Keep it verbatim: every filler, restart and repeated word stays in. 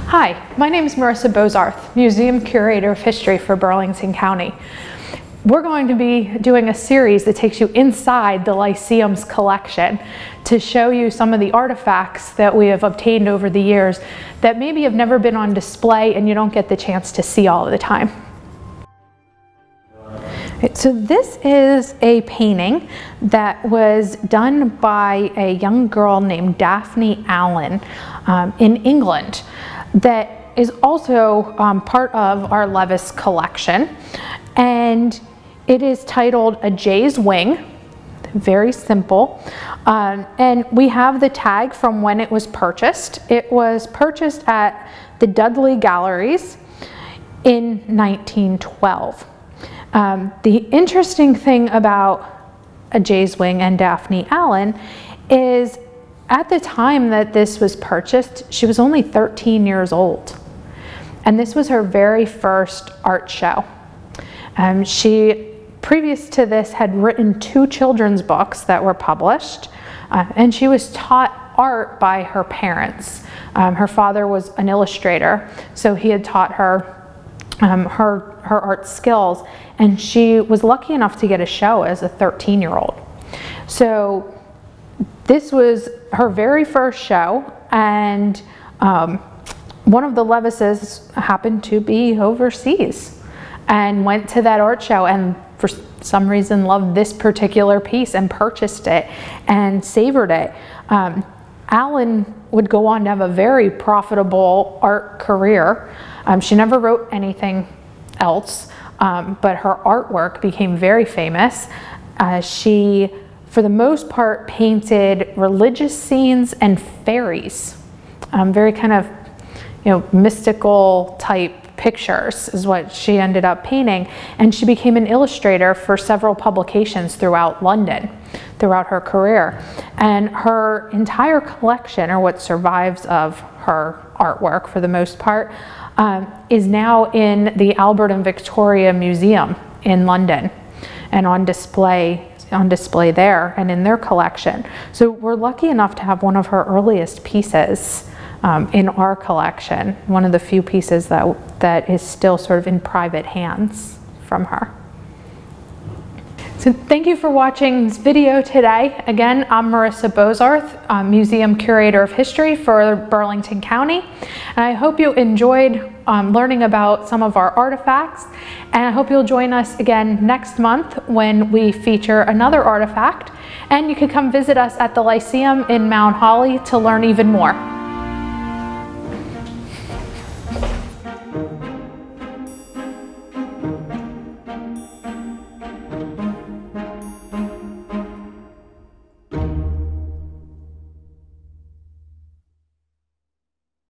Hi, my name is Marissa Bozarth, Museum Curator of History for Burlington County. We're going to be doing a series that takes you inside the Lyceum's collection to show you some of the artifacts that we have obtained over the years that maybe have never been on display and you don't get the chance to see all of the time. So this is a painting that was done by a young girl named Daphne Allen um, in England that is also um, part of our Levis collection, and it is titled A Jay's Wing. Very simple, um, and we have the tag from when it was purchased. It was purchased at the Dudley Galleries in nineteen twelve. Um, the interesting thing about A Jay's Wing and Daphne Allen is at the time that this was purchased, she was only thirteen years old. And this was her very first art show. Um, she, previous to this, had written two children's books that were published, uh, and she was taught art by her parents. Um, her father was an illustrator, so he had taught her Um, her, her art skills, and she was lucky enough to get a show as a thirteen year old. So this was her very first show, and um, one of the Levises happened to be overseas and went to that art show and for some reason loved this particular piece and purchased it and savored it. Um, Allen would go on to have a very profitable art career. Um, she never wrote anything else, um, but her artwork became very famous. Uh, she, for the most part, painted religious scenes and fairies. Um, very kind of, you know, mystical type pictures is what she ended up painting. And she became an illustrator for several publications throughout London, throughout her career. And her entire collection, or what survives of her artwork for the most part, um, is now in the Albert and Victoria Museum in London and on display on display there and in their collection. So we're lucky enough to have one of her earliest pieces um, in our collection, one of the few pieces that, that is still sort of in private hands from her. So thank you for watching this video today. Again, I'm Marissa Bozarth, um, Museum Curator of History for Burlington County. And I hope you enjoyed um, learning about some of our artifacts. And I hope you'll join us again next month when we feature another artifact. And you can come visit us at the Lyceum in Mount Holly to learn even more.